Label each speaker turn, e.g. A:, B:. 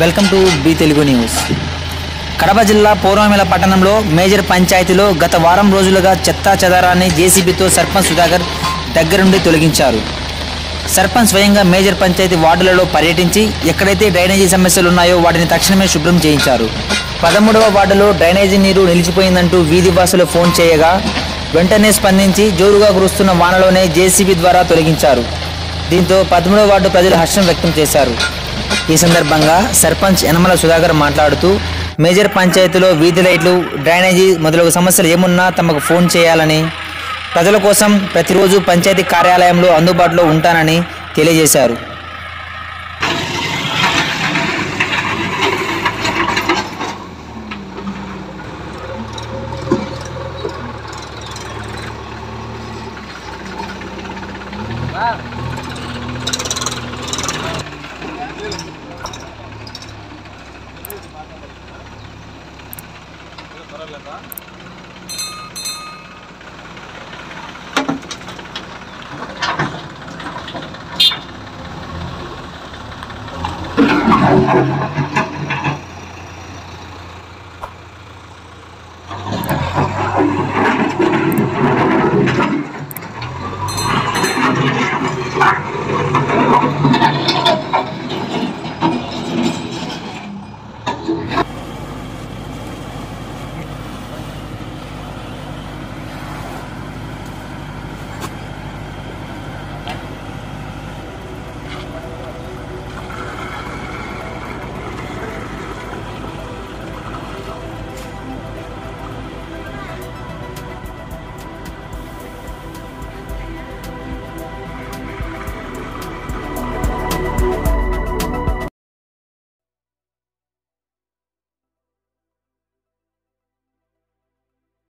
A: Welcome to B Telugu news. Kadapa జిల్లా పూర్వమిల పట్టణంలో మేజర్ పంచాయతీలో గత వారం రోజులుగా చెత్తా చెదారాన్ని జేసీబీతో సర్పంచ్ సుధాకర్ దగ్గరుండి తొలగించారు. సర్పంచ్ స్వయంగా మేజర్ పంచాయతీ వార్డులలో పర్యటించి ఎక్కడైతే డ్రైనేజీ సమస్యలు ఉన్నాయో వాటిని తక్షణమే శుభ్రం చేయించారు. 13వ వార్డులో డ్రైనేజీ నీరు నిలిచిపోయిందంటూ వీధి వాసులు ఫోన్ చేయగా వెంటనే స్పందించి జోరుగా కురుస్తున్న వానలోనే జేసీబీ ద్వారా తొలగించారు. దీంతో 13వ వార్డు ప్రజలు హర్షం వ్యక్తం చేశారు. ఈ సందర్భంగా సర్పంచ్ యనమల సుధాకర్ మాట్లాడుతూ మేజర్ పంచాయతీలో వీధి లైట్లు, డ్రైనేజీ మొదలగు సమస్యలు ఏమున్నా తమకు ఫోన్ చేయాలని, ప్రజల కోసం ప్రతిరోజు పంచాయతీ కార్యాలయంలో అందుబాటులో ఉంటానని తెలియజేశారు.